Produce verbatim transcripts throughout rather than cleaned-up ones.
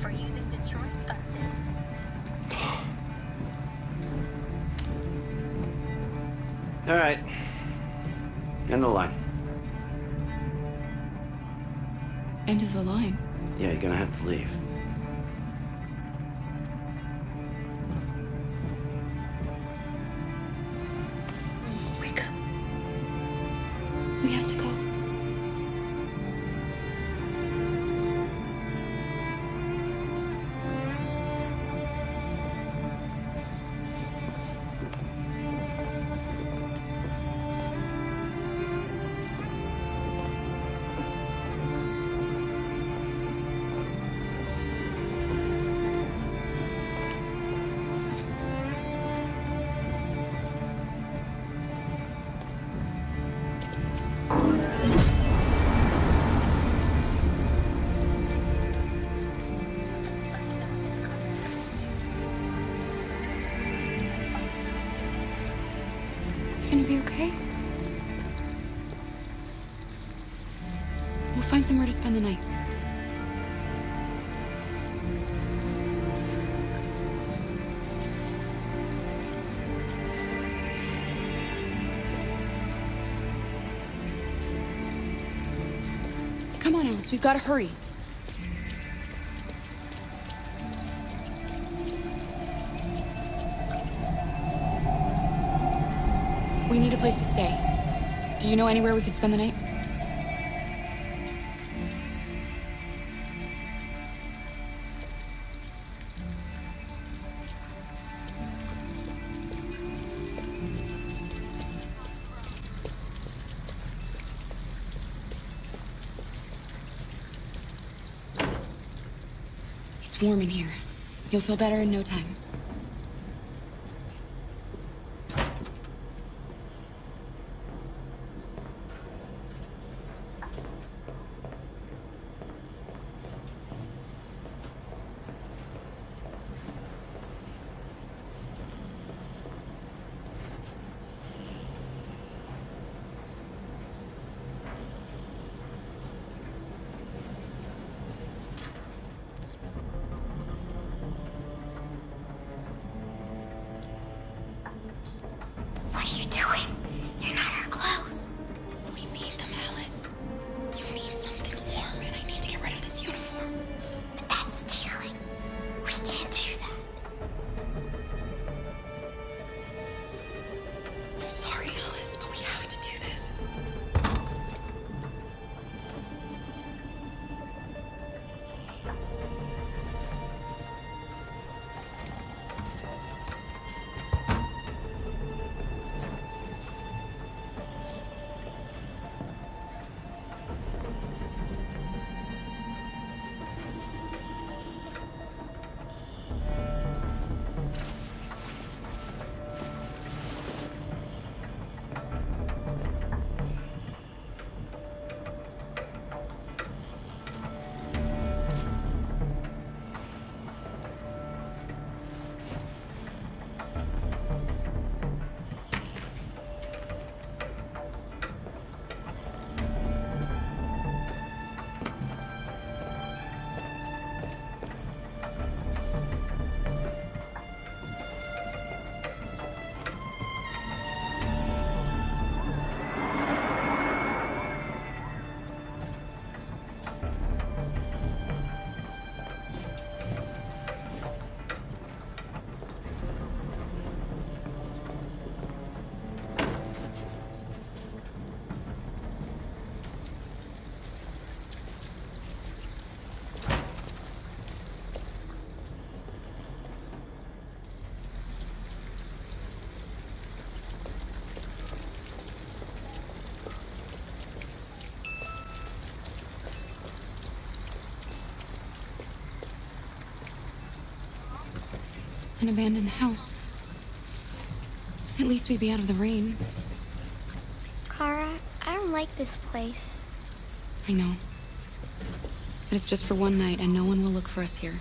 for using Detroit buses. All right. End the line. End of the line? Yeah, you're gonna have to leave. Wake up. We have to go. Gonna be okay? We'll find somewhere to spend the night. Come on, Alice, we've got to hurry. We need a place to stay. Do you know anywhere we could spend the night? It's warm in here. You'll feel better in no time. An abandoned house. At least we'd be out of the rain. Kara, I don't like this place. I know. But it's just for one night, and no one will look for us here.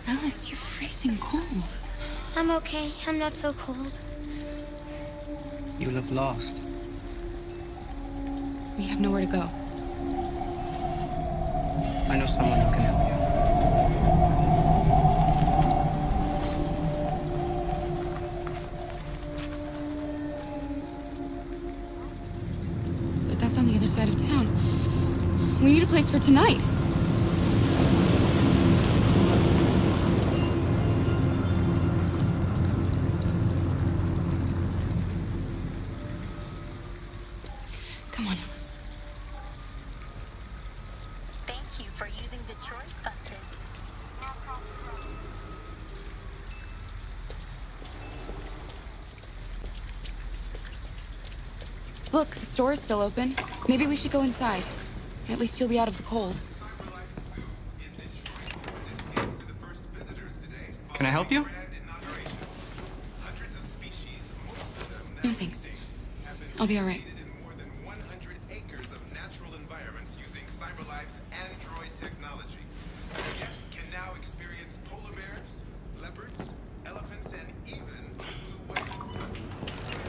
Alice, you're freezing cold. I'm okay. I'm not so cold. You look lost. We have nowhere to go. I know someone who can help you. But that's on the other side of town. We need a place for tonight. Come on, Alice. Thank you for using Detroit buses. Look, the store is still open. Maybe we should go inside. At least you'll be out of the cold. Can I help you? No, thanks. I'll be all right. Technology. Guests can now experience polar bears, leopards, elephants, and even blue whales.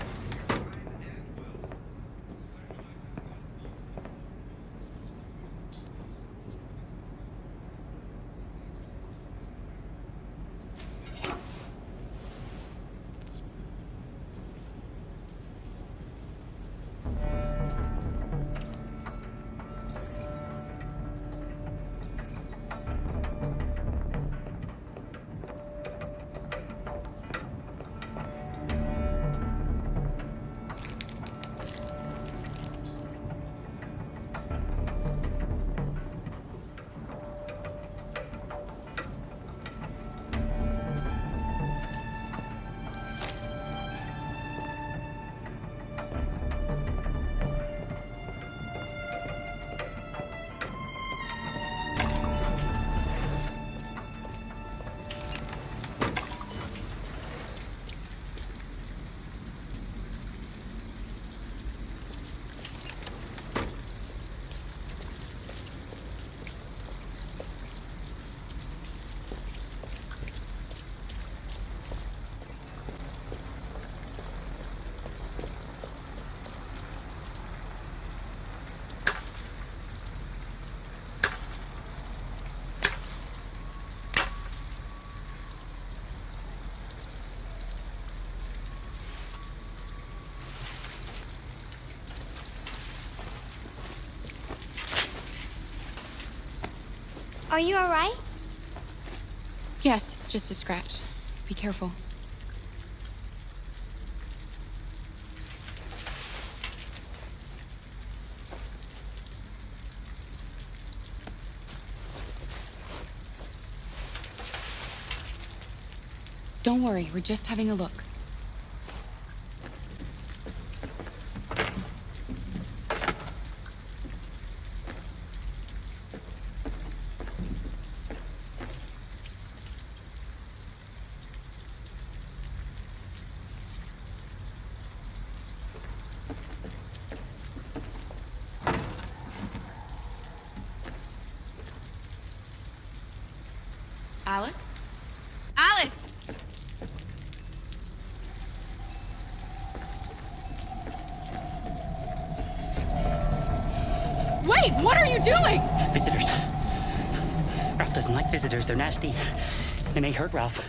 Are you all right? Yes, it's just a scratch. Be careful. Don't worry, we're just having a look. Alice? Alice! Wait, what are you doing? Visitors. Ralph doesn't like visitors. They're nasty. They may hurt Ralph.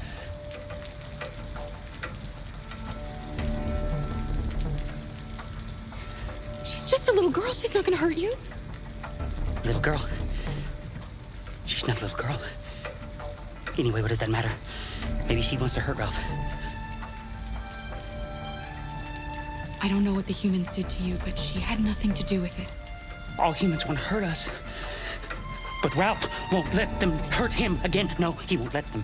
She's just a little girl. She's not gonna hurt you. Little girl? She's not a little girl. Anyway, what does that matter? Maybe she wants to hurt Ralph. I don't know what the humans did to you, but she had nothing to do with it. All humans want to hurt us. But Ralph won't let them hurt him again. No, he won't let them.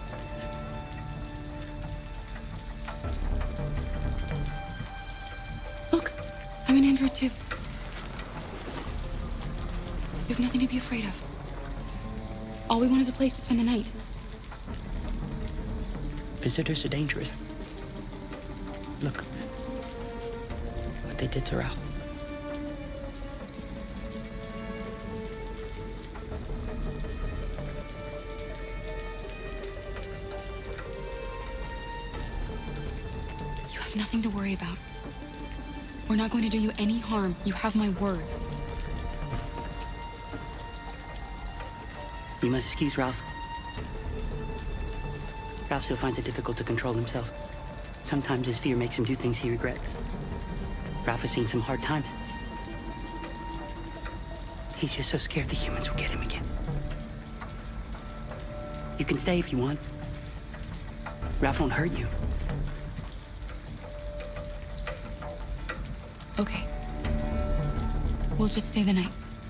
Look, I'm an android too. You have nothing to be afraid of. All we want is a place to spend the night. Visitors are dangerous. Look what they did to Ralph. have nothing to worry about. We're not going to do you any harm. You have my word. You must excuse Ralph. Ralph still finds it difficult to control himself. Sometimes his fear makes him do things he regrets. Ralph has seen some hard times. He's just so scared the humans will get him again. You can stay if you want. Ralph won't hurt you. Okay. We'll just stay the night.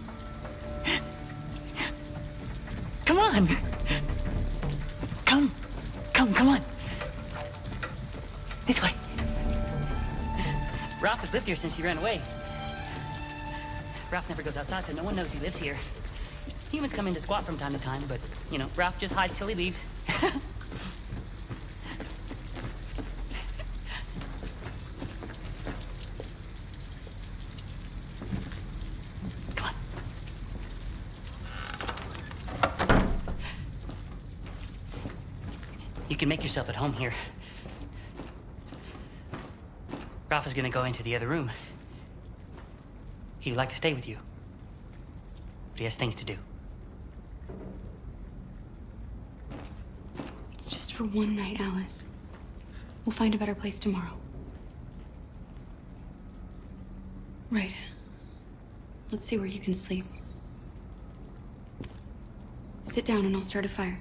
Come on! Come! Come, come on! This way. Ralph has lived here since he ran away. Ralph never goes outside, so no one knows he lives here. Humans come in to squat from time to time, but, you know, Ralph just hides till he leaves. Come on. You can make yourself at home here. Ralph is gonna go into the other room. He would like to stay with you, but he has things to do. It's just for one night, Alice. We'll find a better place tomorrow. Right. Let's see where you can sleep. Sit down and I'll start a fire.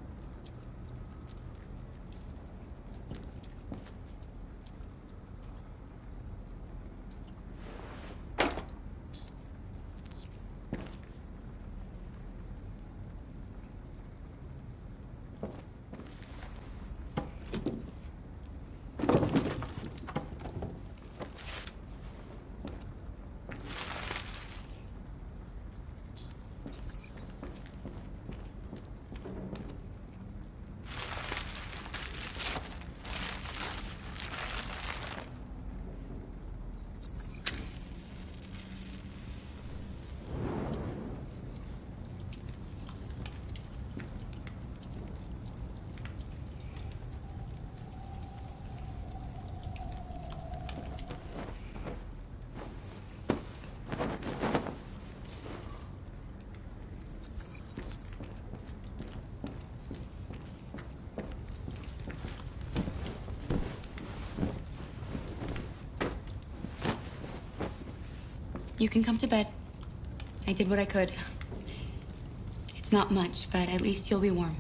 You can come to bed. I did what I could. It's not much, but at least you'll be warm.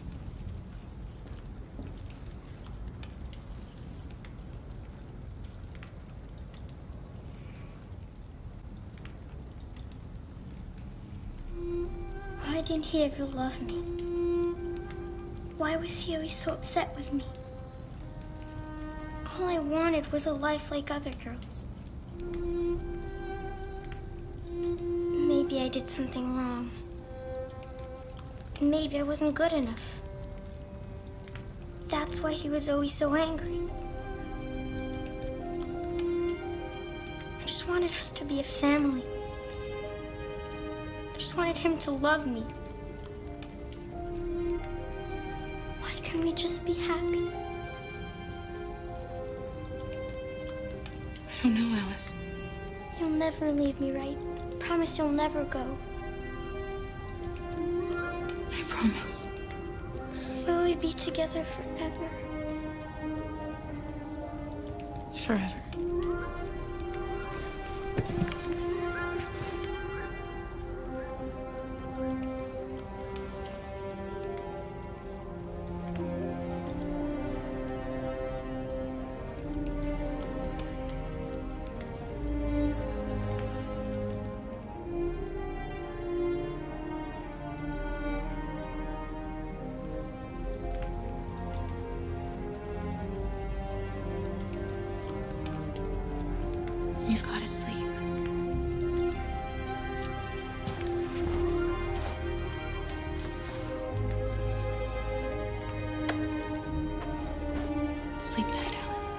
Why didn't he ever love me? Why was he always so upset with me? All I wanted was a life like other girls. Maybe I did something wrong. Maybe I wasn't good enough. That's why he was always so angry. I just wanted us to be a family. I just wanted him to love me. Why can't we just be happy? I don't know, Alice. You'll never leave me, right? Promise you'll never go. I promise. Will we be together forever? Forever. You've got to sleep. Sleep tight, Alice.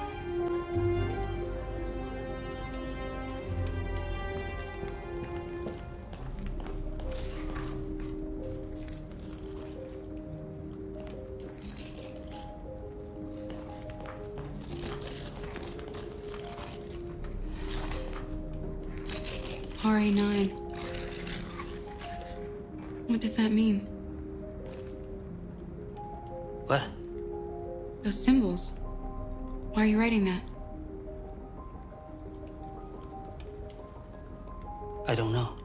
R A nine. What does that mean? What? Those symbols. Why are you writing that? I don't know.